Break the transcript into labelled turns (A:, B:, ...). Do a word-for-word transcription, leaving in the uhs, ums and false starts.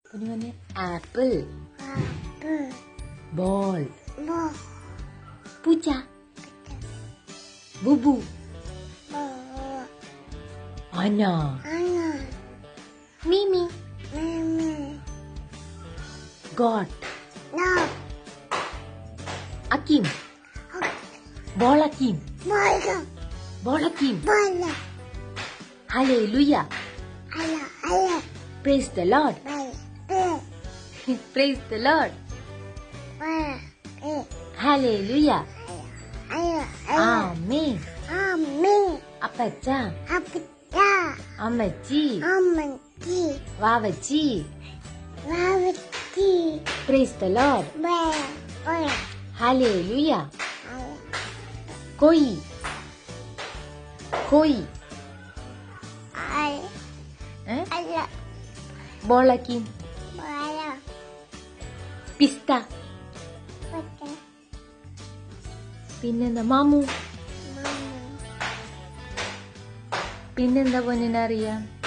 A: പൊന്നുമോനെ apple.
B: Apple.
A: Ball.
B: Ball.
A: പൂച്ച. ബുബു.
B: Ball.
A: ആന.
B: Anna.
A: മിമി.
B: Mimi.
A: ഗോട്ട്.
B: No.
A: അക്കീം. ബോൾ അക്കീം.
B: Bola.
A: ബോൾ അക്കീം.
B: Bola.
A: Hallelujah.
B: Alla. Alla.
A: Praise the Lord.
B: Ball. Ball.
A: Praise the Lord.
B: Ball. Eh.
A: Hallelujah.
B: Alla. Alla.
A: Amen.
B: Amen.
A: അപ്പച്ച.
B: Apita.
A: അമ്മച്ചി.
B: Amanti.
A: വാവച്ചി.
B: Ravati.
A: Praise the Lord.
B: Ball. Ball.
A: Hallelujah.
B: Alla.
A: കോയി. കോയി.
B: Alla.
A: ഏ?
B: Alla.
A: Ball അക്കീം.
B: Bola.
A: പിസ്ത.
B: Pata.
A: പിന്നെന്താ മാമു.
B: Mama.
A: പിന്നെന്താ പൊന്നിനറിയാം?